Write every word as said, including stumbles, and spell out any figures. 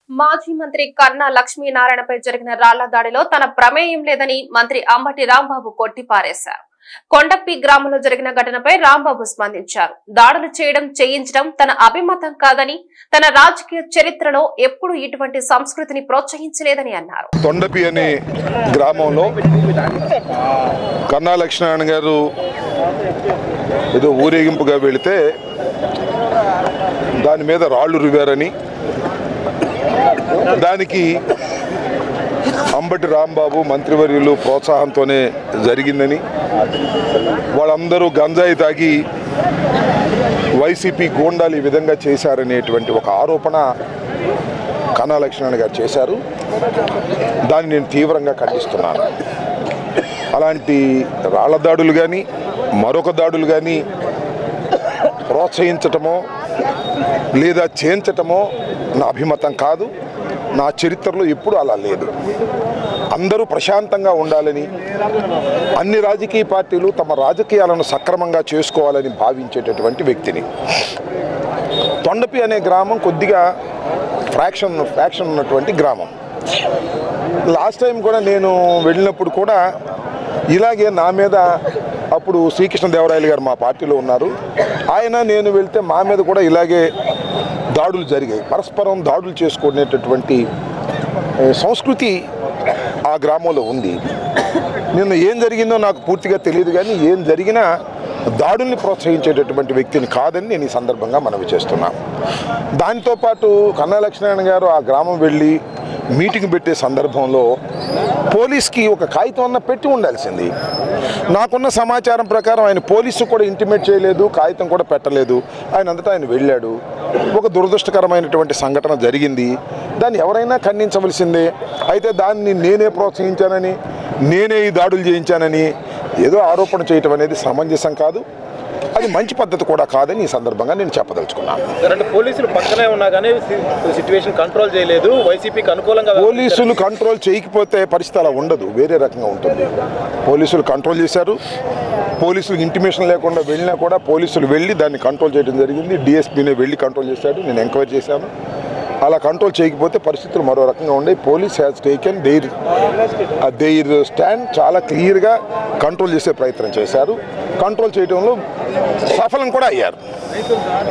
మాజీ మంత్రి కన్నా లక్ష్మీనారాయణపై జరిగిన రాళ్ల దాడిలో తన ప్రమేయం లేదని మంత్రి అంబటి రాంబాబు కొట్టిపారేశారు. కొండప్పి గ్రామంలో జరిగిన ఘటనపై రాంబాబు స్పందించారు. దాడులు చేయడం చేయించడం తన అభిమతం కాదని, తన రాజకీయ చరిత్రలో ఎప్పుడూ ఇటువంటి సంస్కృతిని ప్రోత్సహించలేదని అన్నారు. కొండప్పి అనే గ్రామంలో కన్నా లక్ష్మీనారాయణ గారు ఏదో ఊరేగింపుగా వెళితే దాని మీద రాళ్లు రువారని, దానికి అంబటి రాంబాబు మంత్రివర్యులు ప్రోత్సాహంతోనే జరిగిందని, వాళ్ళందరూ గంజాయి తాగి వైసీపీ గూండాలు ఈ విధంగా చేశారనేటువంటి ఒక ఆరోపణ కన్నా లక్ష్మీనారాయణ గారు చేశారు. దాన్ని నేను తీవ్రంగా ఖండిస్తున్నాను. అలాంటి రాళ్ల దాడులు కానీ మరొక దాడులు కానీ ప్రోత్సహించటమో లేదా చేయించటమో నా అభిమతం కాదు. నా చరిత్రలో ఎప్పుడు అలా లేదు. అందరూ ప్రశాంతంగా ఉండాలని, అన్ని రాజకీయ పార్టీలు తమ రాజకీయాలను సక్రమంగా చేసుకోవాలని భావించేటటువంటి వ్యక్తిని. కొండప్పి అనే గ్రామం కొద్దిగా ఫ్రాక్షన్ ఫ్యాక్షన్ ఉన్నటువంటి గ్రామం. లాస్ట్ టైం కూడా నేను వెళ్ళినప్పుడు కూడా ఇలాగే నా మీద, అప్పుడు శ్రీకృష్ణదేవరాయలు గారు మా పార్టీలో ఉన్నారు, ఆయన నేను వెళ్తే మా మీద కూడా ఇలాగే దాడులు జరిగాయి. పరస్పరం దాడులు చేసుకునేటటువంటి సంస్కృతి ఆ గ్రామంలో ఉంది. నిన్న ఏం జరిగిందో నాకు పూర్తిగా తెలియదు, కానీ ఏం జరిగినా దాడుల్ని ప్రోత్సహించేటటువంటి వ్యక్తిని కాదని నేను ఈ సందర్భంగా మనవి చేస్తున్నాను. దాంతోపాటు కన్నా లక్ష్మీనారాయణ గారు ఆ గ్రామం వెళ్ళి మీటింగ్ పెట్టే సందర్భంలో పోలీస్కి ఒక కాగితం అన్న పెట్టి ఉండాల్సింది. నాకున్న సమాచారం ప్రకారం ఆయన పోలీసు కూడా ఇంటిమేట్ చేయలేదు, కాగితం కూడా పెట్టలేదు. ఆయన అంతటా ఆయన వెళ్ళాడు. ఒక దురదృష్టకరమైనటువంటి సంఘటన జరిగింది. దాన్ని ఎవరైనా ఖండించవలసిందే. అయితే దాన్ని నేనే ప్రోత్సహించానని, నేనే ఈ దాడులు చేయించానని ఏదో ఆరోపణ చేయటం అనేది సమంజసం కాదు. అది మంచి పద్ధతి కూడా కాదని ఈ సందర్భంగా నేను చెప్పదలుచుకున్నాను. పోలీసులు పక్కనే ఉన్నా కానీ సిచ్యువేషన్ కంట్రోల్ చేయలేదు, వైసీపీకి అనుకూలంగా. పోలీసులు కంట్రోల్ చేయకపోతే పరిస్థితి అలా ఉండదు, వేరే రకంగా ఉంటుంది. పోలీసులు కంట్రోల్ చేశారు. పోలీసులకు ఇంటిమేషన్ లేకుండా వెళ్ళినా కూడా పోలీసులు వెళ్ళి దాన్ని కంట్రోల్ చేయడం జరిగింది. డిఎస్పీనే వెళ్ళి కంట్రోల్ చేశాడు. నేను ఎంక్వైరీ చేశాను. అలా కంట్రోల్ చేయకపోతే పరిస్థితులు మరో రకంగా ఉండే. Police has taken their their stand. చాలా క్లియర్గా కంట్రోల్ చేసే ప్రయత్నం చేశారు. కంట్రోల్ చేయడంలో సఫలం కూడా అయ్యారు.